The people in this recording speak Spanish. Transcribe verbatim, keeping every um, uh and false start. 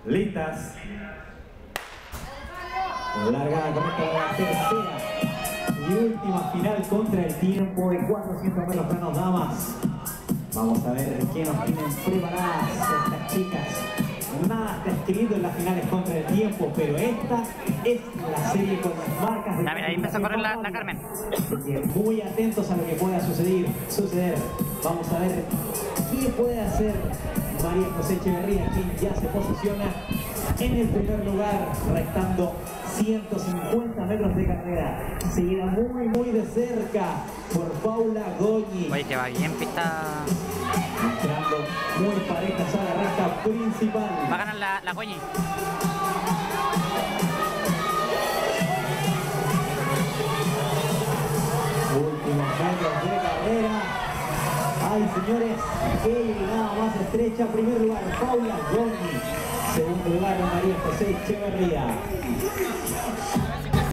Listas. Largada correcta de la tercera y última final contra el tiempo de cuatrocientos metros planos damas. Vamos a ver qué nos tienen preparadas estas chicas. Nada está escrito en las finales contra el tiempo, pero esta es la serie con las marcas de... Ya, mira, ahí empezó a correr la, la Carmen. Muy atentos a lo que pueda suceder, suceder. Vamos a ver qué puede hacer María José Echeverría, quien ya se posiciona en el primer lugar, restando ciento cincuenta metros de carrera. Seguida muy, muy de cerca por Paula Goñi. Oye, que va bien pista. Entrando muy parejas a la recta principal. Va a ganar la, la Goñi. Últimos metros de carrera. Ay, señores, qué nada más estrecha. Primer lugar, Paula Goñi. Segundo lugar, María José Echeverría.